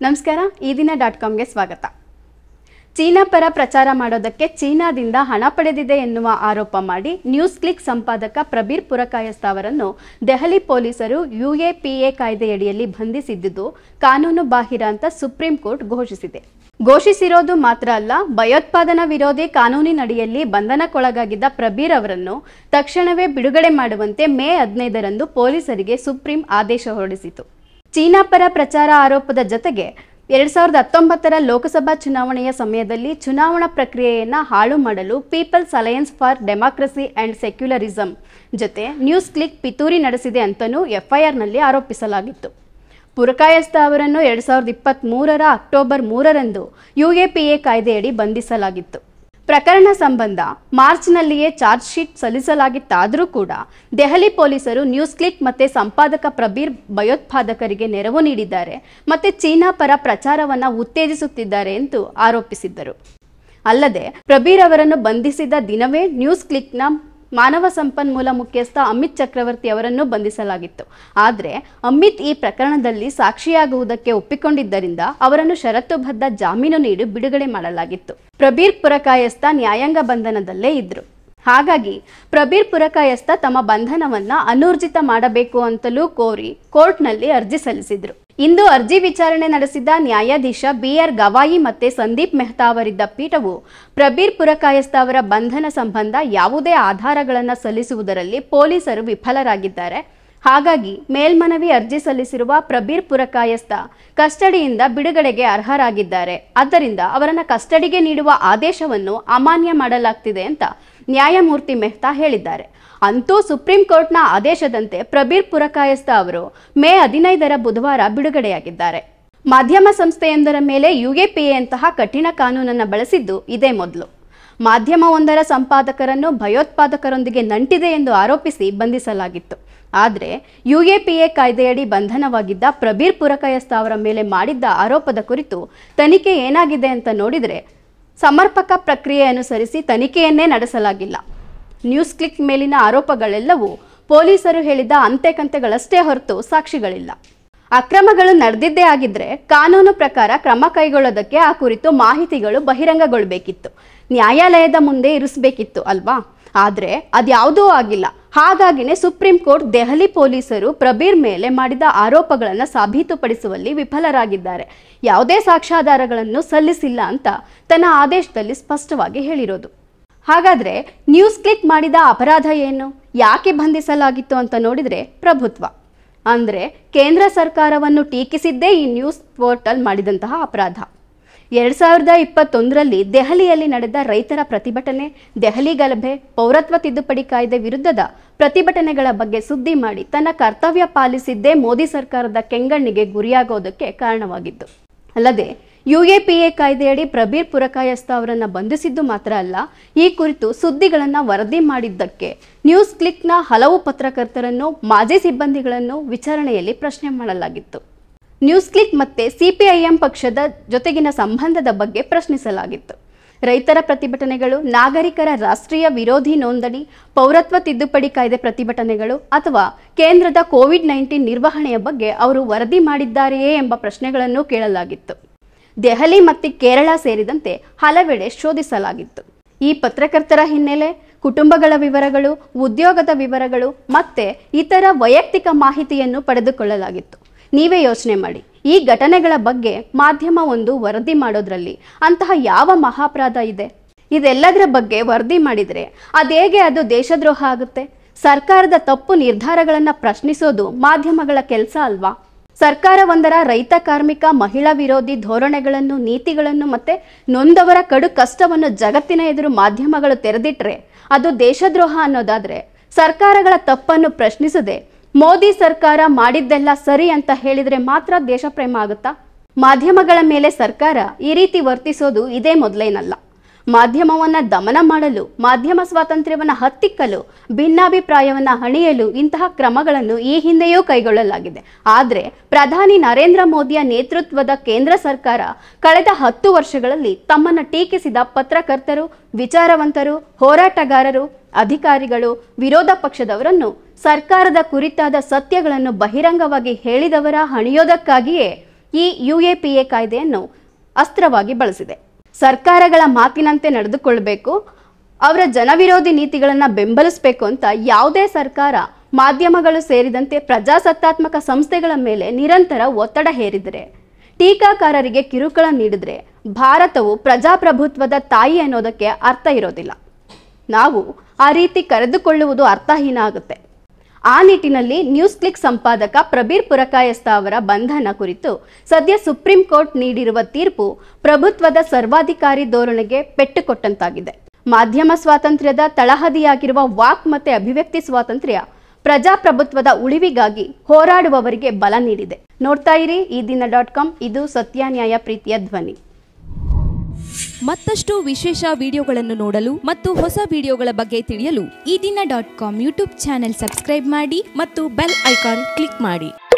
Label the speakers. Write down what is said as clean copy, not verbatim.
Speaker 1: ನಮಸ್ಕಾರ ಈ ದಿನ.comಗೆ ಸ್ವಾಗತ. ಚೀನಾ ಪರ ಪ್ರಚಾರ ಮಾಡೋದಕ್ಕೆ ಚೀನಾದಿಂದ ಹಣ ಪಡೆದಿದೆ ಎನ್ನುವ ಆರೋಪ ಮಾಡಿ ನ್ಯೂಸ್ ಕ್ಲಿಕ್ ಸಂಪಾದಕ ಪ್ರಬೀರ್ ಪುರಕಾಯಸ್ಥ ಅವರನ್ನು ದೆಹಲಿ ಪೊಲೀಸರು UAPA ಕಾಯ್ದೆಯಡಿಯಲ್ಲಿ ಬಂಧಿಸಿದ್ದು ಕಾನೂನು ಬಾಹಿರ ಅಂತ ಸುಪ್ರೀಂ ಕೋರ್ಟ್ ಘೋಷಿಸಿರೋದು ಮಾತ್ರ ಅಲ್ಲ, ಭಯೋತ್ಪಾದನಾ ವಿರೋಧಿ ಕಾನೂನಿನಡಿಯಲ್ಲಿ ಬಂಧನಕ್ಕೊಳಗಾಗಿದ್ದ ಪ್ರಬೀರ್ ಅವರನ್ನು ತಕ್ಷಣವೇ ಬಿಡುಗಡೆ ಮಾಡುವಂತೆ ಮೇ 15ರಂದು ಪೊಲೀಸರಿಗೆ ಸುಪ್ರೀಂ ಆದೇಶ ಹೊರಡಿಸಿತು. ಚೀನಾ ಪರ ಪ್ರಚಾರ ಆರೋಪದ ಜೊತೆಗೆ 2019ರ ಲೋಕಸಭಾ ಚುನಾವಣೆಯ ಸಮಯದಲ್ಲಿ ಚುನಾವಣಾ ಪ್ರಕ್ರಿಯೆಯನ್ನು ಹಾಳು ಮಾಡಲು People's Alliance for Democracy and Secularism ಜೊತೆ ನ್ಯೂಸ್ ಕ್ಲಿಕ್ ಪಿತೂರಿ ನಡೆಸಿದೆ ಅಂತಲೂ FIRನಲ್ಲಿ ಆರೋಪಿಸಲಾಗಿತ್ತು. ಪುರಕಾಯಸ್ಥ ಅವರನ್ನು 2023ರ ಅಕ್ಟೋಬರ್ 3ರಂದು UAPA ಕಾಯ್ದೆಯಡಿ ಬಂಧಿಸಲಾಗಿತ್ತು. ಪ್ರಕರಣ ಸಂಬಂಧ ಮಾರ್ಚ್ನಲ್ಲಿಯೇ ಚಾರ್ಜ್ ಶೀಟ್ ಸಲ್ಲಿಸಲಾಗಿತ್ತಾದರೂ ಕೂಡ ದೆಹಲಿ ಪೊಲೀಸರು ನ್ಯೂಸ್ ಕ್ಲಿಕ್ ಮತ್ತೆ ಸಂಪಾದಕ ಪ್ರಬೀರ್ ಭಯೋತ್ಪಾದಕರಿಗೆ ನೆರವು ನೀಡಿದ್ದಾರೆ ಮತ್ತೆ ಚೀನಾ ಪರ ಪ್ರಚಾರವನ್ನು ಉತ್ತೇಜಿಸುತ್ತಿದ್ದಾರೆ ಎಂದು ಆರೋಪಿಸಿದ್ದರು. ಅಲ್ಲದೆ ಪ್ರಬೀರ್ ಅವರನ್ನು ಬಂಧಿಸಿದ ದಿನವೇ ನ್ಯೂಸ್ ಕ್ಲಿಕ್ನ ಮಾನವ ಸಂಪನ್ಮೂಲ ಮುಖ್ಯಸ್ಥ ಅಮಿತ್ ಚಕ್ರವರ್ತಿ ಅವರನ್ನು ಬಂಧಿಸಲಾಗಿತ್ತು. ಆದರೆ ಅಮಿತ್ ಈ ಪ್ರಕರಣದಲ್ಲಿ ಸಾಕ್ಷಿಯಾಗುವುದಕ್ಕೆ ಒಪ್ಪಿಕೊಂಡಿದ್ದರಿಂದ ಅವರನ್ನು ಷರತ್ತುಬದ್ಧ ಜಾಮೀನು ನೀಡಿ ಬಿಡುಗಡೆ ಮಾಡಲಾಗಿತ್ತು. ಪ್ರಬೀರ್ ಪುರಕಾಯಸ್ಥ ನ್ಯಾಯಾಂಗ ಬಂಧನದಲ್ಲೇ ಇದ್ರು. ಹಾಗಾಗಿ ಪ್ರಬೀರ್ ಪುರಕಾಯಸ್ಥ ತಮ್ಮ ಬಂಧನವನ್ನ ಅನೂರ್ಜಿತ ಮಾಡಬೇಕು ಅಂತಲೂ ಕೋರಿ ಕೋರ್ಟ್ನಲ್ಲಿ ಅರ್ಜಿ ಸಲ್ಲಿಸಿದ್ರು. ಇಂದು ಅರ್ಜಿ ವಿಚಾರಣೆ ನಡೆಸಿದ ನ್ಯಾಯಾಧೀಶ BR ಗವಾಯಿ ಮತ್ತೆ ಸಂದೀಪ್ ಮೆಹ್ತಾ ಅವರಿದ್ದ ಪೀಠವು ಪ್ರಬೀರ್ ಪುರಕಾಯಸ್ಥ ಅವರ ಬಂಧನ ಸಂಬಂಧ ಯಾವುದೇ ಆಧಾರಗಳನ್ನು ಸಲ್ಲಿಸುವುದರಲ್ಲಿ ಪೊಲೀಸರು ವಿಫಲರಾಗಿದ್ದಾರೆ. ಹಾಗಾಗಿ ಮೇಲ್ಮನವಿ ಅರ್ಜಿ ಸಲ್ಲಿಸಿರುವ ಪ್ರಬೀರ್ ಪುರಕಾಯಸ್ಥ ಕಸ್ಟಡಿಯಿಂದ ಬಿಡುಗಡೆಗೆ ಅರ್ಹರಾಗಿದ್ದಾರೆ. ಆದ್ದರಿಂದ ಅವರನ್ನು ಕಸ್ಟಡಿಗೆ ನೀಡುವ ಆದೇಶವನ್ನು ಅಮಾನ್ಯ ಮಾಡಲಾಗ್ತಿದೆ ಅಂತ ನ್ಯಾಯಮೂರ್ತಿ ಮೆಹ್ತಾ ಹೇಳಿದ್ದಾರೆ. ಅಂತೂ ಸುಪ್ರೀಂ ಕೋರ್ಟ್ನ ಆದೇಶದಂತೆ ಪ್ರಬೀರ್ ಪುರಕಾಯಸ್ಥ ಅವರು ಮೇ 15ರ ಬುಧವಾರ ಬಿಡುಗಡೆಯಾಗಿದ್ದಾರೆ. ಮಾಧ್ಯಮ ಸಂಸ್ಥೆಯೊಂದರ ಮೇಲೆ UAPA ಅಂತಹ ಕಠಿಣ ಕಾನೂನನ್ನು ಬಳಸಿದ್ದು ಇದೇ ಮೊದಲು. ಮಾಧ್ಯಮವೊಂದರ ಸಂಪಾದಕರನ್ನು ಭಯೋತ್ಪಾದಕರೊಂದಿಗೆ ನಂಟಿದೆ ಎಂದು ಆರೋಪಿಸಿ ಬಂಧಿಸಲಾಗಿತ್ತು. ಆದರೆ UAPA ಕಾಯ್ದೆಯಡಿ ಬಂಧನವಾಗಿದ್ದ ಪ್ರಬೀರ್ ಪುರಕಾಯಸ್ಥ ಅವರ ಮೇಲೆ ಮಾಡಿದ್ದ ಆರೋಪದ ಕುರಿತು ತನಿಖೆ ಏನಾಗಿದೆ ಅಂತ ನೋಡಿದರೆ ಸಮರ್ಪಕ ಪ್ರಕ್ರಿಯೆ ಅನುಸರಿಸಿ ತನಿಖೆಯನ್ನೇ ನಡೆಸಲಾಗಿಲ್ಲ. ನ್ಯೂಸ್ ಕ್ಲಿಕ್ ಮೇಲಿನ ಆರೋಪಗಳೆಲ್ಲವೂ ಪೊಲೀಸರು ಹೇಳಿದ ಅಂತೆಕಂತೆಗಳಷ್ಟೇ ಹೊರತು ಸಾಕ್ಷಿಗಳಿಲ್ಲ. ಅಕ್ರಮಗಳು ನಡೆದಿದ್ದೇ ಆಗಿದ್ರೆ ಕಾನೂನು ಪ್ರಕಾರ ಕ್ರಮ ಕೈಗೊಳ್ಳೋದಕ್ಕೆ ಆ ಕುರಿತು ಮಾಹಿತಿಗಳು ಬಹಿರಂಗಗೊಳ್ಳಬೇಕಿತ್ತು, ನ್ಯಾಯಾಲಯದ ಮುಂದೆ ಇರಿಸಬೇಕಿತ್ತು ಅಲ್ವಾ? ಆದರೆ ಅದ್ಯಾವುದೂ ಆಗಿಲ್ಲ. ಹಾಗಾಗಿನೇ ಸುಪ್ರೀಂ ಕೋರ್ಟ್ ದೆಹಲಿ ಪೊಲೀಸರು ಪ್ರಬೀರ್ ಮೇಲೆ ಮಾಡಿದ ಆರೋಪಗಳನ್ನು ಸಾಬೀತುಪಡಿಸುವಲ್ಲಿ ವಿಫಲರಾಗಿದ್ದಾರೆ, ಯಾವುದೇ ಸಾಕ್ಷ್ಯಾಧಾರಗಳನ್ನು ಸಲ್ಲಿಸಿಲ್ಲ ಅಂತ ತನ್ನ ಆದೇಶದಲ್ಲಿ ಸ್ಪಷ್ಟವಾಗಿ ಹೇಳಿರೋದು. ಹಾಗಾದ್ರೆ ನ್ಯೂಸ್ ಕ್ಲಿಕ್ ಮಾಡಿದ ಅಪರಾಧ ಏನು, ಯಾಕೆ ಬಂಧಿಸಲಾಗಿತ್ತು ಅಂತ ನೋಡಿದರೆ ಪ್ರಭುತ್ವ ಅಂದರೆ ಕೇಂದ್ರ ಸರ್ಕಾರವನ್ನು ಟೀಕಿಸಿದ್ದೇ ಈ ನ್ಯೂಸ್ ಪೋರ್ಟಲ್ ಮಾಡಿದಂತಹ ಅಪರಾಧ. 2021ರಲ್ಲಿ ದೆಹಲಿಯಲ್ಲಿ ನಡೆದ ರೈತರ ಪ್ರತಿಭಟನೆ, ದೆಹಲಿ ಗಲಭೆ, ಪೌರತ್ವ ತಿದ್ದುಪಡಿ ಕಾಯ್ದೆ ವಿರುದ್ಧದ ಪ್ರತಿಭಟನೆಗಳ ಬಗ್ಗೆ ಸುದ್ದಿ ಮಾಡಿ ತನ್ನ ಕರ್ತವ್ಯ ಪಾಲಿಸಿದ್ದೇ ಮೋದಿ ಸರ್ಕಾರದ ಕೆಂಗಣ್ಣಿಗೆ ಗುರಿಯಾಗೋದಕ್ಕೆ ಕಾರಣವಾಗಿತ್ತು. ಅಲ್ಲದೆ UAPA ಕಾಯ್ದೆಯಡಿ ಪ್ರಬೀರ್ ಪುರಕಾಯಸ್ಥ ಅವರನ್ನು ಬಂಧಿಸಿದ್ದು ಮಾತ್ರ ಅಲ್ಲ, ಈ ಕುರಿತು ಸುದ್ದಿಗಳನ್ನು ವರದಿ ಮಾಡಿದ್ದಕ್ಕೆ ನ್ಯೂಸ್ ಕ್ಲಿಕ್ನ ಹಲವು ಪತ್ರಕರ್ತರನ್ನು, ಮಾಜಿ ಸಿಬ್ಬಂದಿಗಳನ್ನು ವಿಚಾರಣೆಯಲ್ಲಿ ಪ್ರಶ್ನೆ ಮಾಡಲಾಗಿತ್ತು. ನ್ಯೂಸ್ ಕ್ಲಿಕ್ ಮತ್ತೆ CPIM ಪಕ್ಷದ ಜೊತೆಗಿನ ಸಂಬಂಧದ ಬಗ್ಗೆ ಪ್ರಶ್ನಿಸಲಾಗಿತ್ತು. ರೈತರ ಪ್ರತಿಭಟನೆಗಳು, ನಾಗರಿಕರ ರಾಷ್ಟ್ರೀಯ ವಿರೋಧಿ ನೋಂದಣಿ, ಪೌರತ್ವ ತಿದ್ದುಪಡಿ ಕಾಯ್ದೆ ಪ್ರತಿಭಟನೆಗಳು ಅಥವಾ ಕೇಂದ್ರದ COVID-19 ನಿರ್ವಹಣೆಯ ಬಗ್ಗೆ ಅವರು ವರದಿ ಮಾಡಿದ್ದಾರೆಯೇ ಎಂಬ ಪ್ರಶ್ನೆಗಳನ್ನು ಕೇಳಲಾಗಿತ್ತು. ದೆಹಲಿ ಮತ್ತು ಕೇರಳ ಸೇರಿದಂತೆ ಹಲವೆಡೆ ಶೋಧಿಸಲಾಗಿತ್ತು. ಈ ಪತ್ರಕರ್ತರ ಹಿನ್ನೆಲೆ, ಕುಟುಂಬಗಳ ವಿವರಗಳು, ಉದ್ಯೋಗದ ವಿವರಗಳು ಮತ್ತೆ ಇತರ ವೈಯಕ್ತಿಕ ಮಾಹಿತಿಯನ್ನು ಪಡೆದುಕೊಳ್ಳಲಾಗಿತ್ತು. ನೀವೇ ಯೋಚನೆ ಮಾಡಿ, ಈ ಘಟನೆಗಳ ಬಗ್ಗೆ ಮಾಧ್ಯಮವೊಂದು ವರದಿ ಮಾಡೋದ್ರಲ್ಲಿ ಅಂತಹ ಯಾವ ಮಹಾಪರಾಧ ಇದೆ? ಇದೆಲ್ಲದರ ಬಗ್ಗೆ ವರದಿ ಮಾಡಿದರೆ ಅದೇಗೆ ಅದು ದೇಶದ್ರೋಹ ಆಗುತ್ತೆ? ಸರ್ಕಾರದ ತಪ್ಪು ನಿರ್ಧಾರಗಳನ್ನು ಪ್ರಶ್ನಿಸೋದು ಮಾಧ್ಯಮಗಳ ಕೆಲಸ ಅಲ್ವಾ? ಸರ್ಕಾರವೊಂದರ ರೈತ, ಕಾರ್ಮಿಕ, ಮಹಿಳಾ ವಿರೋಧಿ ಧೋರಣೆಗಳನ್ನು, ನೀತಿಗಳನ್ನು ಮತ್ತೆ ನೊಂದವರ ಕಡು ಕಷ್ಟವನ್ನು ಜಗತ್ತಿನ ಎದುರು ಮಾಧ್ಯಮಗಳು ತೆರೆದಿಟ್ರೆ ಅದು ದೇಶದ್ರೋಹ ಅನ್ನೋದಾದ್ರೆ, ಸರ್ಕಾರಗಳ ತಪ್ಪನ್ನು ಪ್ರಶ್ನಿಸದೆ ಮೋದಿ ಸರ್ಕಾರ ಮಾಡಿದ್ದೆಲ್ಲ ಸರಿ ಅಂತ ಹೇಳಿದ್ರೆ ಮಾತ್ರ ದೇಶಪ್ರೇಮ ಆಗುತ್ತಾ? ಮಾಧ್ಯಮಗಳ ಮೇಲೆ ಸರ್ಕಾರ ಈ ರೀತಿ ವರ್ತಿಸೋದು ಇದೇ ಮೊದಲೇನಲ್ಲ. ಮಾಧ್ಯಮವನ್ನು ದಮನ ಮಾಡಲು, ಮಾಧ್ಯಮ ಸ್ವಾತಂತ್ರ್ಯವನ್ನು ಹತ್ತಿಕ್ಕಲು, ಭಿನ್ನಾಭಿಪ್ರಾಯವನ್ನು ಹಣಿಯಲು ಇಂತಹ ಕ್ರಮಗಳನ್ನು ಈ ಹಿಂದೆಯೂ ಕೈಗೊಳ್ಳಲಾಗಿದೆ. ಆದರೆ ಪ್ರಧಾನಿ ನರೇಂದ್ರ ಮೋದಿಯ ನೇತೃತ್ವದ ಕೇಂದ್ರ ಸರ್ಕಾರ ಕಳೆದ 10 ವರ್ಷಗಳಲ್ಲಿ ತಮ್ಮನ್ನು ಟೀಕಿಸಿದ ಪತ್ರಕರ್ತರು, ವಿಚಾರವಂತರು, ಹೋರಾಟಗಾರರು, ಅಧಿಕಾರಿಗಳು, ವಿರೋಧ ಪಕ್ಷದವರನ್ನು ಸರ್ಕಾರದ ಕುರಿತಾದ ಸತ್ಯಗಳನ್ನು ಬಹಿರಂಗವಾಗಿ ಹೇಳಿದವರ ಹಣಿಯೋದಕ್ಕಾಗಿಯೇ ಈ UAPA ಕಾಯ್ದೆಯನ್ನು ಅಸ್ತ್ರವಾಗಿ ಬಳಸಿದೆ. ಸರ್ಕಾರಗಳ ಮಾತಿನಂತೆ ನಡೆದುಕೊಳ್ಳಬೇಕು, ಅವರ ಜನವಿರೋಧಿ ನೀತಿಗಳನ್ನು ಬೆಂಬಲಿಸಬೇಕು ಅಂತ ಯಾವುದೇ ಸರ್ಕಾರ ಮಾಧ್ಯಮಗಳು ಸೇರಿದಂತೆ ಪ್ರಜಾಸತ್ತಾತ್ಮಕ ಸಂಸ್ಥೆಗಳ ಮೇಲೆ ನಿರಂತರ ಒತ್ತಡ ಹೇರಿದರೆ, ಟೀಕಾಕಾರರಿಗೆ ಕಿರುಕುಳ ನೀಡಿದರೆ ಭಾರತವು ಪ್ರಜಾಪ್ರಭುತ್ವದ ತಾಯಿ ಅನ್ನೋದಕ್ಕೆ ಅರ್ಥ ಇರೋದಿಲ್ಲ. ನಾವು ಆ ರೀತಿ ಕರೆದುಕೊಳ್ಳುವುದು ಅರ್ಥಹೀನ ಆಗುತ್ತೆ. ಆ ನಿಟ್ಟಿನಲ್ಲಿ ನ್ಯೂಸ್ ಕ್ಲಿಕ್ ಸಂಪಾದಕ ಪ್ರಬೀರ್ ಪುರಕಾಯಸ್ಥ ಅವರ ಬಂಧನ ಕುರಿತು ಸದ್ಯ ಸುಪ್ರೀಂ ಕೋರ್ಟ್ ನೀಡಿರುವ ತೀರ್ಪು ಪ್ರಭುತ್ವದ ಸರ್ವಾಧಿಕಾರಿ ಧೋರಣೆಗೆ ಪೆಟ್ಟು ಕೊಟ್ಟಂತಾಗಿದೆ. ಮಾಧ್ಯಮ ಸ್ವಾತಂತ್ರ್ಯದ ತಳಹದಿಯಾಗಿರುವ ವಾಕ್ ಮತ್ತೆ ಅಭಿವ್ಯಕ್ತಿ ಸ್ವಾತಂತ್ರ್ಯ ಪ್ರಜಾಪ್ರಭುತ್ವದ ಉಳಿವಿಗಾಗಿ ಹೋರಾಡುವವರಿಗೆ ಬಲ ನೀಡಿದೆ. ನೋಡ್ತಾ ಇರಿ ಈದಿನ.com, ಇದು ಸತ್ಯ ನ್ಯಾಯ ಪ್ರೀತಿಯ ಧ್ವನಿ.
Speaker 2: ಮತ್ತಷ್ಟು ವಿಶೇಷ ವಿಡಿಯೋಗಳನ್ನು ನೋಡಲು ಮತ್ತು ಹೊಸ ವಿಡಿಯೋಗಳ ಬಗ್ಗೆ ತಿಳಿಯಲು
Speaker 3: ಈದಿನ.com ಯೂಟ್ಯೂಬ್ ಚಾನೆಲ್ ಸಬ್ಸ್ಕ್ರೈಬ್ ಮಾಡಿ ಮತ್ತು ಬೆಲ್ ಐಕಾನ್ ಕ್ಲಿಕ್ ಮಾಡಿ.